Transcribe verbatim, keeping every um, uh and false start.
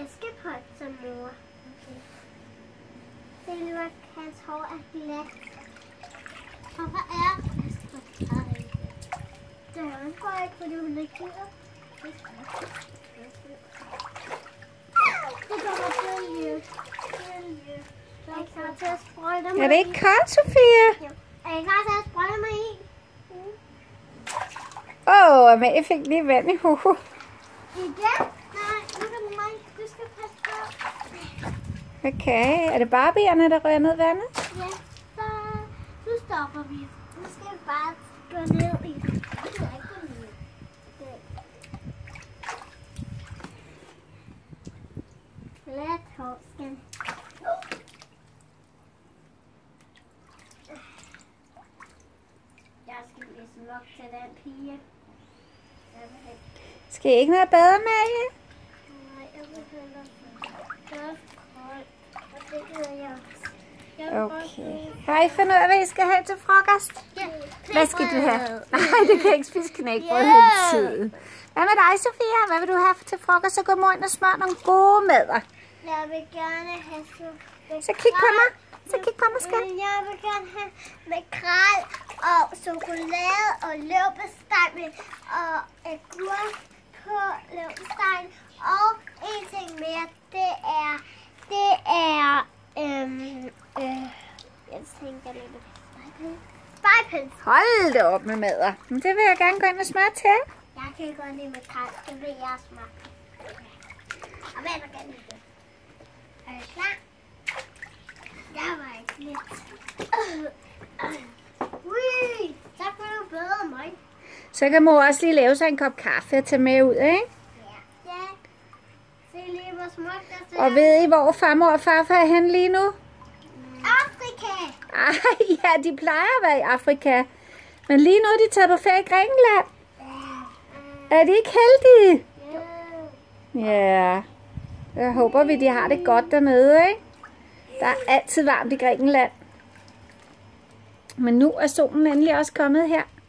Askepot som mor. Okay. Se nu, at hans hår er glat. Og hvad er Askepot? Døren går ikke, fordi hun ikke gider. Det kommer bølge. Bølge. Jeg er klar til at sprøjte mig. Er det ikke koldt, Sofia? Jo. Er jeg klar til at sprøjte mig i? Åh, oh, Amalie fik lige vand i hovedet. Igen? Nej, nu er det mig. Du skal passe på. Okay, er det barbierne, der rører ned vandet? Ja, så nu stopper vi. Nu skal vi bare gå ned i det. Det er ikke gå ned. Let hårsken. Jeg skal læse nok til den pige. Skal I ikke noget bedre, Amalie? Nej, jeg vil hellere. Det er koldt. Og det gider jeg også. Okay. Har I fundet ud af, hvad I skal have til frokost? Ja, Hvad skal du have? Nej, du kan ikke spise knækbrød hele tiden. Hvad med dig, Sofia? Hvad vil du have til frokost? Så gå ind og smør nogle gode madder. Jeg vil gerne have så... Så kig på mig. Så kig på mig, skat. Jeg vil gerne have makrel og chokolade og leverpostej med og agurk på leverpostejen. Og en ting mere, det er... Det er... Øhm, øh, jeg tænker lidt... Spejpels. Hold da op med madder. Men det vil jeg gerne gå ind og smøre til. Jeg kan godt lide makrel. Det vil jeg smage. Og hvad vil gerne lide det? Er du klar? Jeg var ikke lidt. Ui, så kan du bedre end mig. Så kan mor også lige lave sig en kop kaffe og tage med ud, ikke? Ja. Ja. Se lige, hvor smukt der ser. Og ved I, hvor farmor og farfar er henne lige nu? Afrika. Ej, ja, de plejer at være i Afrika. Men lige nu er de taget på ferie i Grækenland. Er de ikke heldige? Ja. Jeg håber vi, de har det godt dernede, ikke? Der er altid varmt i Grækenland. Men nu er solen endelig også kommet her.